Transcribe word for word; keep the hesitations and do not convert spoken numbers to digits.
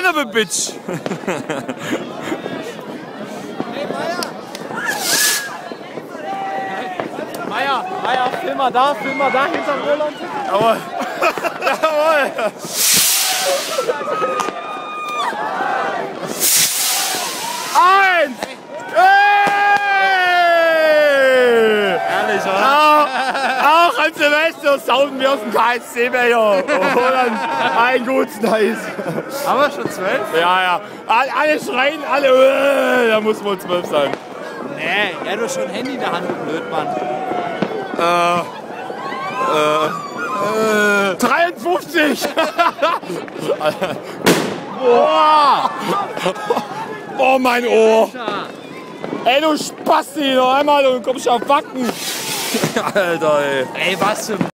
of a bitch. Meier, Meier, film mal da, film mal da hinterm Roland. Jawohl. Jawohl. Eins! Hey! Ehrlich, oder? Auch, auch an Silvester saugen wir aus dem K S C-Becher. Roland, ein gutes Nice. Haben wir schon zwölf? Ja, ja. Alle schreien, alle. Äh, da muss wohl zwölf sein. Nee, ja, du hast schon ein Handy in der Hand, du Blödmann. Äh. Äh. dreiundfünfzig! Boah! Oh, mein Ohr! Ey, du Spasti, noch einmal und kommst auf Backen! Alter, ey. Ey, was für